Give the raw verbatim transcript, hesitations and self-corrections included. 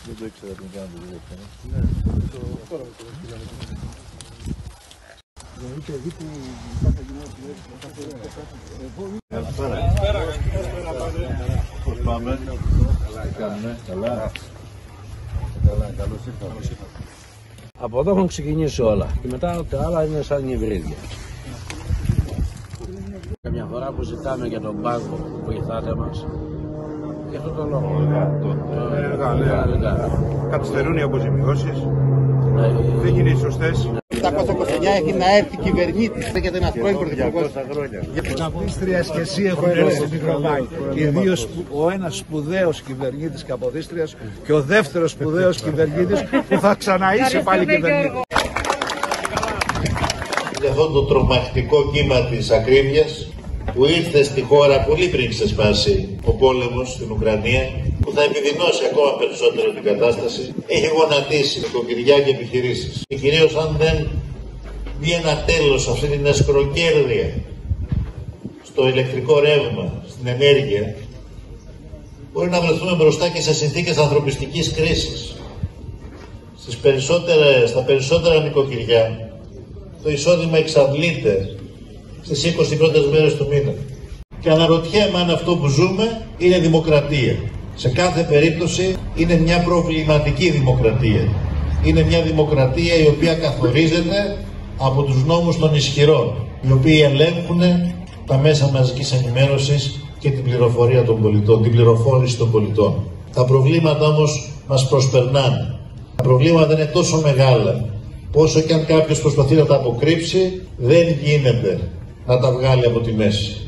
Δεν το ήξερα την κάνω το δουλειά. Ναι, το τώρα το πήγαμε. Δεν είχε δει που κάθε γυναίκα. Καλησπέρα. Πώς πάμε? Τι κάνουμε? Καλά. Καλά, καλώς ήρθατε. Από εδώ έχουν ξεκινήσει όλα και μετά τα άλλα είναι σαν υβρίδια. Καμιά φορά που ζητάμε για τον πάγκο που βοηθάτε μας, για αυτό το λόγο. Καθυστερούν οι αποζημιώσεις, δεν είναι οι σωστές. επτακόσια είκοσι εννιά έχει να έρθει κυβερνήτης, λέγεται ένας πρώην πρωθυπουργός. Καποδίστριας και εσύ έχω έρθει στη Μικροβάκη. Ιδίως ο ένας σπουδαίος κυβερνήτης Καποδίστριας και ο δεύτερος σπουδαίος κυβερνήτης που θα ξαναείσει πάλι κυβερνήτης. Για αυτό το τρομακτικό κύμα της ακρίβειας που ήρθε στη χώρα πολύ πριν ξεσπάσει ο πόλεμος στην Ουκρανία, που θα επιδεινώσει ακόμα περισσότερο την κατάσταση, έχει γονατίσει νοικοκυριά και επιχειρήσεις. Και κυρίως αν δεν βγει ένα τέλος σε αυτή την ασκροκέρδεια στο ηλεκτρικό ρεύμα, στην ενέργεια, μπορεί να βρεθούμε μπροστά και σε συνθήκες ανθρωπιστικής κρίσης. Στις περισσότερα, στα περισσότερα νοικοκυριά το εισόδημα εξαντλείται στις είκοσι πρώτες μέρες του μήνα. Και αναρωτιέμαι αν αυτό που ζούμε είναι δημοκρατία. Σε κάθε περίπτωση είναι μια προβληματική δημοκρατία. Είναι μια δημοκρατία η οποία καθορίζεται από τους νόμους των ισχυρών, οι οποίοι ελέγχουν τα μέσα μαζικής ενημέρωσης και την πληροφορία των πολιτών, την πληροφόρηση των πολιτών. Τα προβλήματα όμως μας προσπερνάνε. Τα προβλήματα είναι τόσο μεγάλα, όσο και αν κάποιος προσπαθεί να τα αποκρύψει, δεν γίνεται να τα βγάλει από τη μέση.